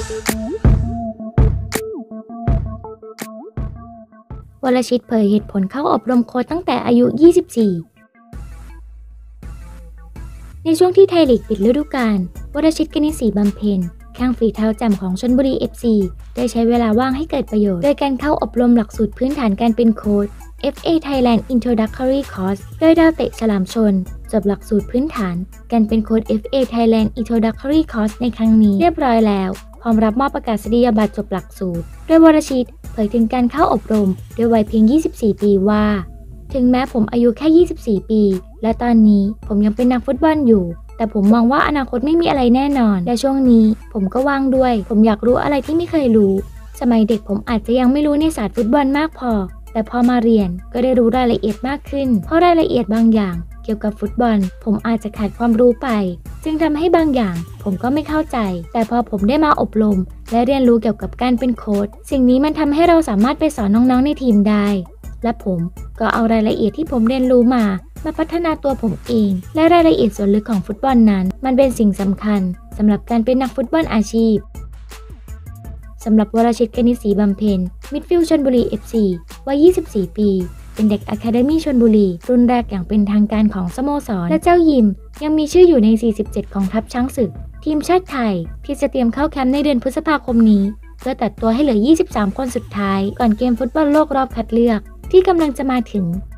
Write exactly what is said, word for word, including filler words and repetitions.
วรชิตเผยเหตุผลเข้าอบรมโค้ชตั้งแต่อายุ ยี่สิบสี่ ในช่วงที่ไทยลีกปิดฤดูกาล วรชิต กนิษฐ์ศรีบำเพ็ญแข้งฝีเท้าแจ่มของชลบุรี เอฟ ซี ได้ใช้เวลาว่างให้เกิดประโยชน์โดยการเข้าอบรมหลักสูตรพื้นฐานการเป็นโค้ช เอฟ เอ Thailand Introductory Course โดยดาวเตะฉลามชนจบหลักสูตรพื้นฐานการเป็นโค้ช เอฟ เอ Thailand Introductory Course ในครั้งนี้เรียบร้อยแล้วพร้อมรับมอบประกาศนียบัตรจบหลักสูตรโดยวรชิตเผยถึงการเข้าอบรมด้วยวัยเพียง ยี่สิบสี่ ปีว่าถึงแม้ผมอายุแค่ ยี่สิบสี่ ปีและตอนนี้ผมยังเป็นนักฟุตบอลอยู่แต่ผมมองว่าอนาคตไม่มีอะไรแน่นอนและช่วงนี้ผมก็ว่างด้วยผมอยากรู้อะไรที่ไม่เคยรู้สมัยเด็กผมอาจจะยังไม่รู้ในศาสตร์ฟุตบอลมากพอแต่พอมาเรียนก็ได้รู้รายละเอียดมากขึ้นเพราะรายละเอียดบางอย่างเกี่ยวกับฟุตบอลผมอาจจะขาดความรู้ไปจึงทำให้บางอย่างผมก็ไม่เข้าใจแต่พอผมได้มาอบรมและเรียนรู้เกี่ยวกับการเป็นโค้ชสิ่งนี้มันทำให้เราสามารถไปสอนน้องๆในทีมได้และผมก็เอารายละเอียดที่ผมเรียนรู้มามาพัฒนาตัวผมเองและรายละเอียดส่วนลึกของฟุตบอลนั้นมันเป็นสิ่งสำคัญสำหรับการเป็นนักฟุตบอลอาชีพสำหรับวรชิต กนิษฐ์ศรีบำเพ็ญมิดฟิลด์ชลบุรี เอฟ ซี วัย ยี่สิบสี่ ปีเป็นเด็กอะคาเดมี่ชลบุรีรุ่นแรกอย่างเป็นทางการของสโมสรและเจ้ายิมยังมีชื่ออยู่ใน สี่สิบเจ็ด ของทัพช้างศึกทีมชาติไทยที่จะเตรียมเข้าแคมป์ในเดือนพฤษภาคมนี้เพื่อตัดตัวให้เหลือ ยี่สิบสาม คนสุดท้ายก่อนเกมฟุตบอลโลกรอบคัดเลือกที่กำลังจะมาถึง